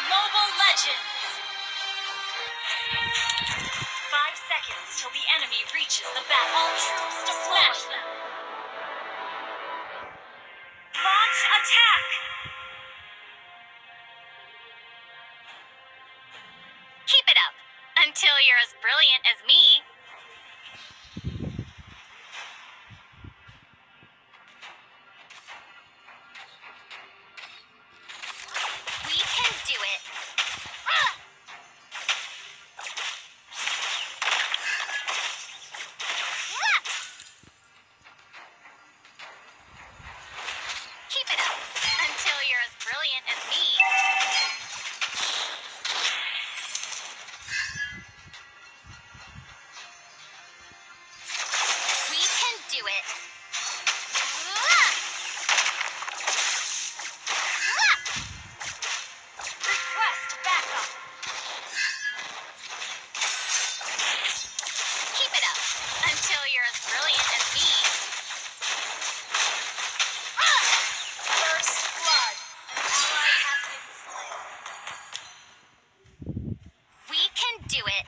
Mobile Legends! 5 seconds till the enemy reaches the battle. All troops to smash them! Launch attack! Keep it up, until you're as brilliant as me. We can do it. Keep it up, until you're as brilliant as me. We can do it. Request backup! Keep it up, until you're as brilliant as me. First blood! An ally has been slain. We can do it.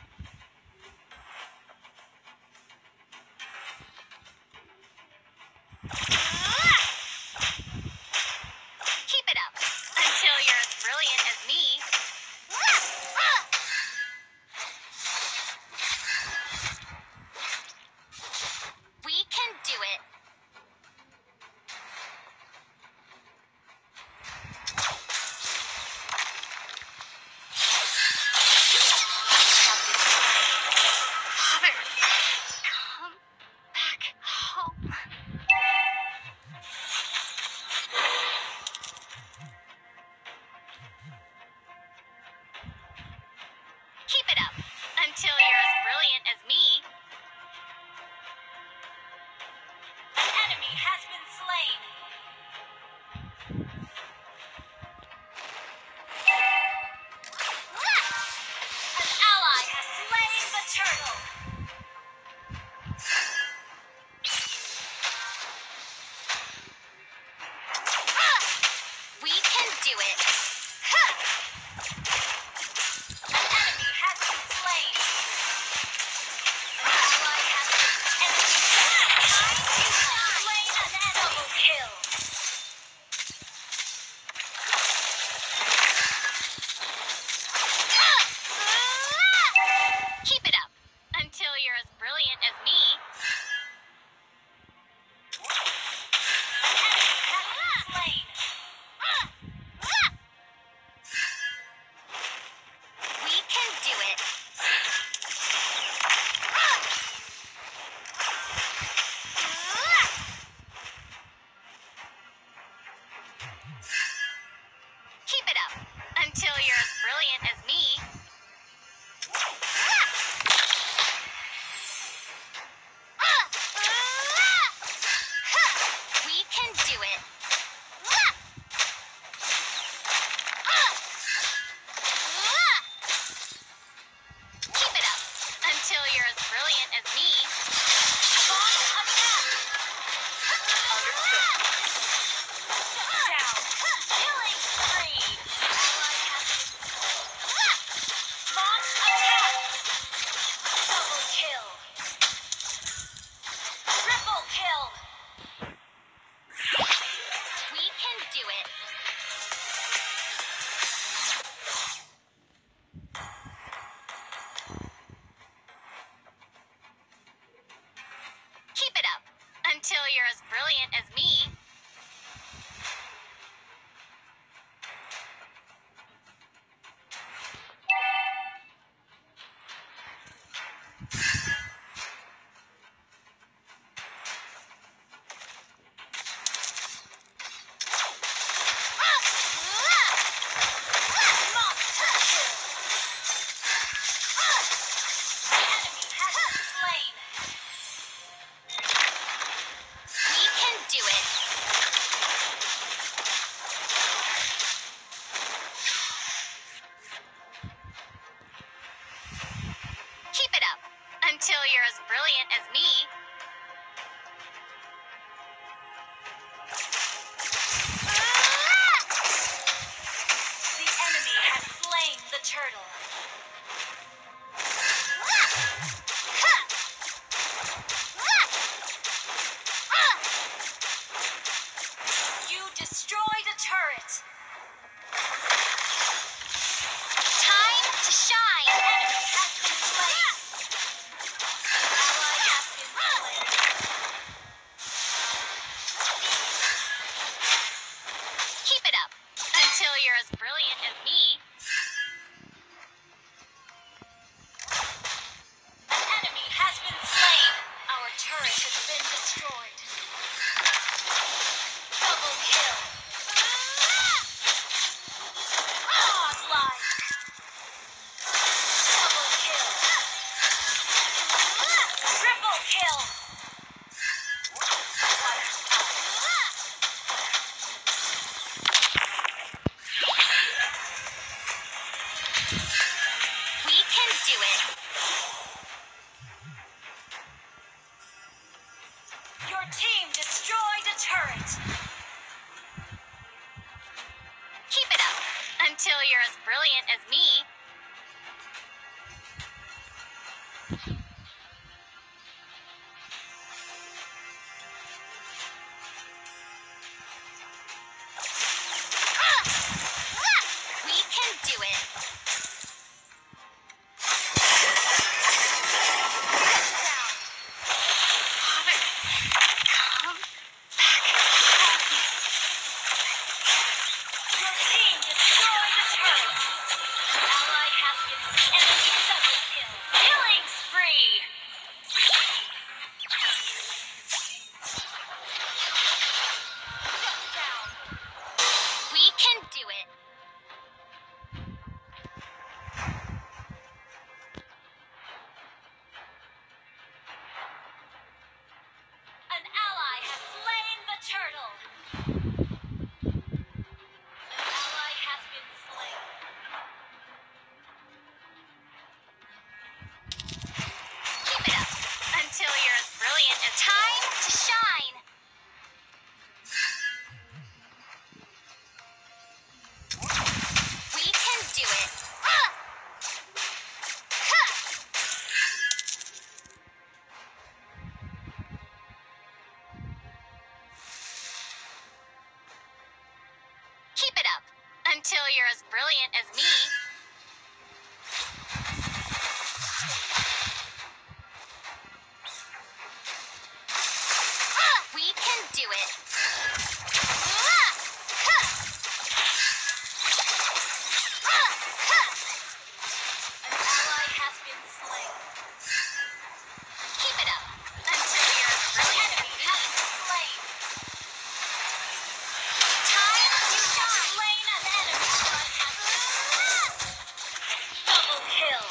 Keep it up, until you're as brilliant as me. We can do it. Father, come back home. Keep it up, until you're as brilliant as me. An enemy has been slain. An ally has slain the turtle. We can do it. An enemy has been slain. An ally has been slain. You have slain an double kill. Keep it up, until you're as brilliant as me. An enemy has been slain. as brilliant as me. An enemy has been slain. Our turret has been destroyed. Double kill. Godlike. Double kill. Triple kill. We can do it. Your team destroyed a turret. Keep it up until you're as brilliant as me. We can do it. Down. Your team destroyed a turret. An ally has been enemy double kill. Killing spree. Shut down. We can do it. An ally has slain the turtle. An ally has been slain. Keep it up until you're as brilliant as time to shine. We can do it. Keep it up until you're as brilliant as me. We can do it. An ally has been slain. Keep it up until you're as An brilliant as enemy me. has been slain. Time to You have shine. slain an enemy. Double kill.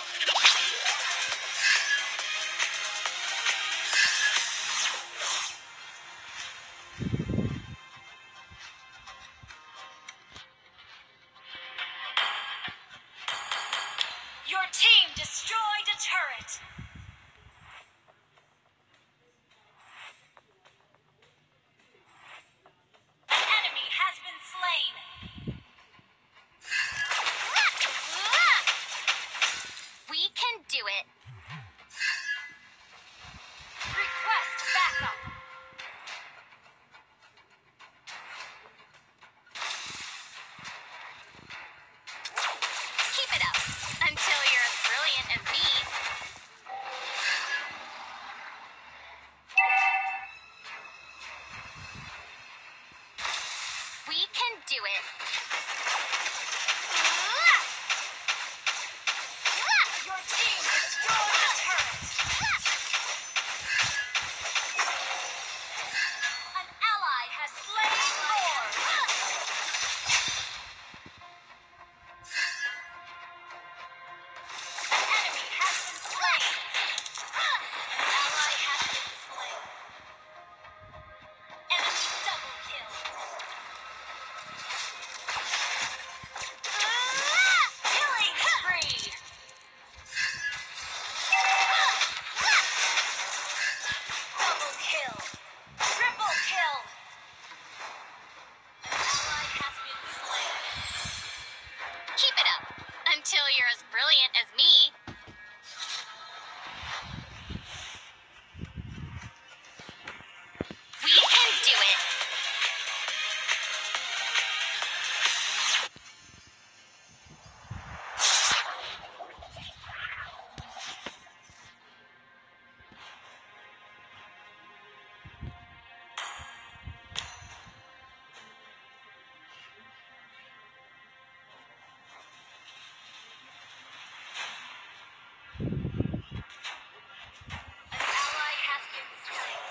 An ally has been slain.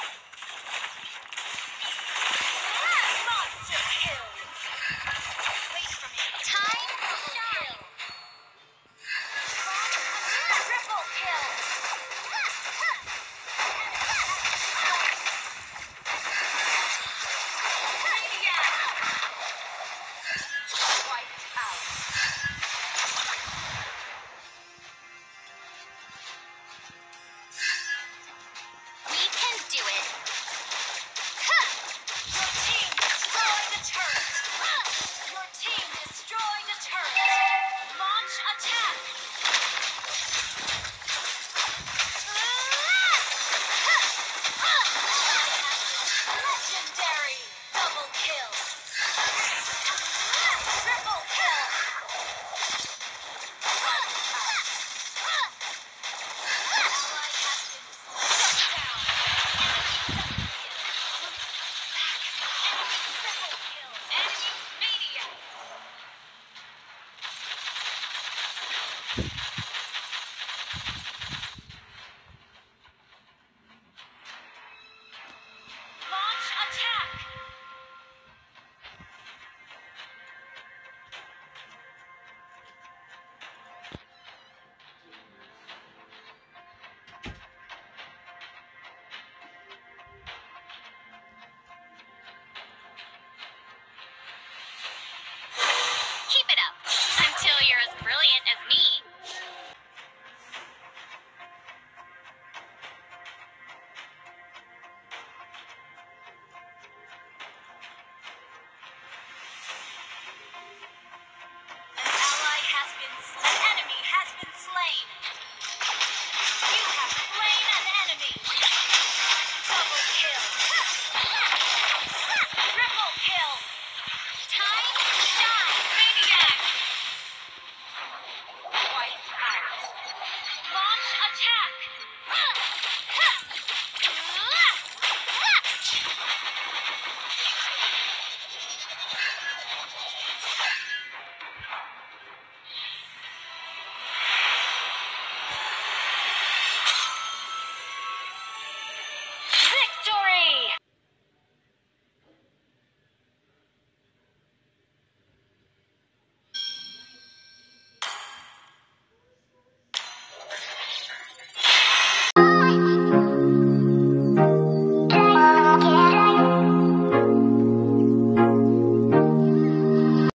Monster kill. Wait for me. Time to Double shine. kill. Triple kill. Wiped out. We can do it. Your team destroyed a turret. Your team destroyed a turret. Launch attack. Legendary. Double kill. Triple kill. Ally has been slain. Down. Enemy double kill. Enemy triple kill. Enemy mania.